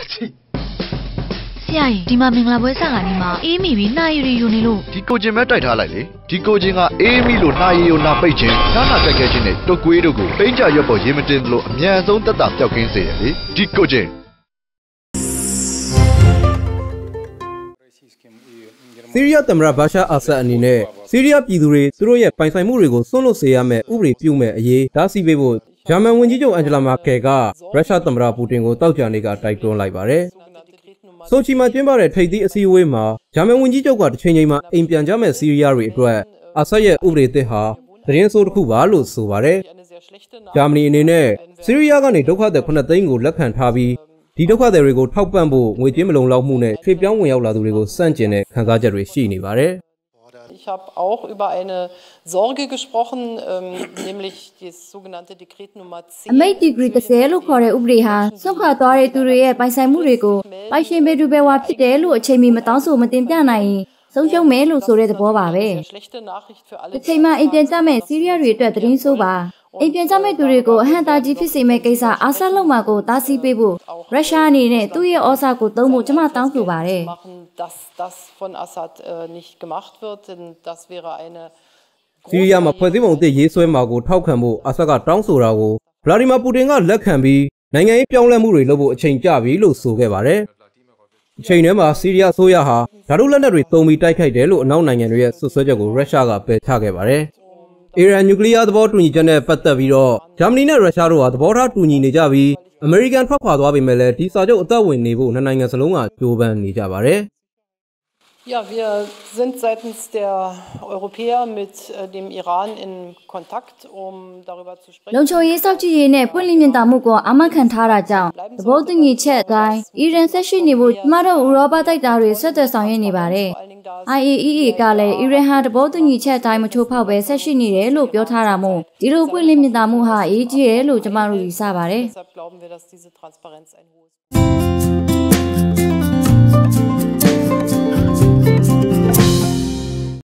ဆရာကြီးဒီမှာမင်္ဂလာပွဲစကားနေမှာအေးမိပြီးနှာရည်ယူနေလို့ဒီကိုချင်းပဲတိုက်ထားလိုက်လေဒီကိုချင်းကအေးမိလို့နှာရည်ကိုနှာပိတ်ခြင်းနှာတက်ခဲခြင်းနဲ့တုတ်ကွေးတို့ကိုပိန်းကြရွက်ပေါ်ရေမတင်လို့အမြန်ဆုံးတက်တာပျောက်ကင်းစေတယ်လေဒီကိုချင်းဆီးရီးယားသမ္မတဘာရှာအာဆတ်အနေနဲ့ဆီးရီးယားပြည်သူတွေသူတို့ရဲ့ပိုင်ဆိုင်မှုတွေကိုစွန့်လွတ်စေရမယ့်ဥပဒေပြုမဲ့အရေးဓာတ်စီပေးဖို့ဂျာမန်ဝန်ကြီးချုပ်အန်ဂျလာမာကယ်ကရုရှားသမ္မတပူတင်ကိုတောက်ကြနေကတိုက်တွန်းလိုက်ပါတယ်။ဆိုချီမှာကျင်းပတဲ့ထိပ်သီးအစည်းအဝေးမှာဂျာမန်ဝန်ကြီးချုပ်ကတစ်ချိန်ချိန်မှာအိမ်ပြန်ကြမဲ့ဆီးရီးယားတွေအတွက်အာဆတ်ရဲ့ဥပဒေသစ်ဟာသတင်းဆိုးတစ်ခုပါလို့ဆိုပါတယ်။ဂျာမနီအနေနဲ့ဆီးရီးယားကနေဒုက္ခသည်9သိန်းကိုလက်ခံထားပြီးဒီဒုက္ခသည်တွေကိုထောက်ပံ့ဖို့ငွေကြေးမလုံလောက်မှုနဲ့ရွှေ့ပြောင်းဝင်ရောက်လာသူတွေကိုစန့်ကျင်တဲ့ခံစားချက်တွေရှိနေပါတယ် Ich habe auch über eine Sorge gesprochen, nämlich das sogenannte Dekret Nummer 10. အမိန့်ဒီဂရီ30လို့ခေါ်တဲ့ဥပဒေဟာဆွန့်ခွာသွားတဲ့သူတွေရဲ့ပိုင်ဆိုင်မှုတွေကိုပိုင်ရှင်ပေသူပဲဝါဖြစ်တယ်လို့အချိန်မီမတောင်းဆိုမတင်ပြနိုင်ရင်ဆုံးရှုံးမယ်လို့ဆိုတဲ့သဘောပါပဲ။အချိန်မှအိမ်ပြန်ကြမဲ့ဆီးရီးယားတွေအတွက်သတင်းဆိုးပါအိမ်ပြန်ကြမဲ့သူတွေကိုအဟန့်တာကြီးဖြစ်စေမဲ့ကိစ္စအာဆတ်လုံမှာကိုတားဆီးပေးဖို့ရုရှားအနေနဲ့သူ့ရဲ့ဩဇာကိုသုံးဖို့ကျွန်မတောင်းဆိုပါတယ်။ dass das von Assad nicht gemacht wird, denn das wäre eine ဆီးရီးယားမှာဖွဲ့စည်းပုံအသစ်ရေးဆွဲမှာကိုထောက်ခံဖို့အာဆတ်ကတောင်းဆိုတာကိုဗလာဒီမာပူတင်ကလက်ခံပြီးနိုင်ငံရေးပြောင်းလဲမှုတွေလုပ်ဖို့အချိန်ကျပြီလို့ဆိုခဲ့ပါတယ်။အချိန်ထဲမှာဆီးရီးယားအစိုးရဟာဓာတုလက်နက်တွေသုံးပြီးတိုက်ခိုက်တယ်လို့အနောက်နိုင်ငံတွေရဲ့ဆွဆွဲချက်ကိုရုရှားကပယ်ချခဲ့ပါတယ်။အီရန်နျူကလ িয়ার သဘောတူညီချက်နဲ့ပတ်သက်ပြီးတော့ဂျာမနီနဲ့ရုရှားတို့ဟာသဘောထားတူညီနေကြပြီးအမေရိကန်ထွက်ခွာသွားပေမဲ့လည်းဒီစာချုပ်အသက်ဝင်နေဖို့နှစ်နိုင်ငံစလုံးကကြိုးပမ်းနေကြပါတယ်။ Ja, wir sind seitens der Europäer mit dem Iran in Kontakt, um darüber zu sprechen. လုံခြုံရေးစောင့်ကြည့်ရေးနဲ့ပွင့်လင်းမြင်သာမှုကိုအာမခံထားတာကြောင့်သဘောတူညီချက်အတိုင်းအီရန်ဆက်ရှိနေဖို့ကျမတို့ဥရောပတိုက်တာတွေဆက်သွယ်ဆောင်ရွက်နေပါတယ်။ IAEA ကလည်းအီရန်ဟာသဘောတူညီချက်အတိုင်းမချိုးဖောက်ပဲဆက်ရှိနေတယ်လို့ပြောထားတာမို့ဒီလိုပွင့်လင်းမြင်သာမှုဟာအရေးကြီးတယ်လို့ကျမတို့ယူဆပါတယ်။ Deshalb glauben wir, dass diese Transparenz ein hohes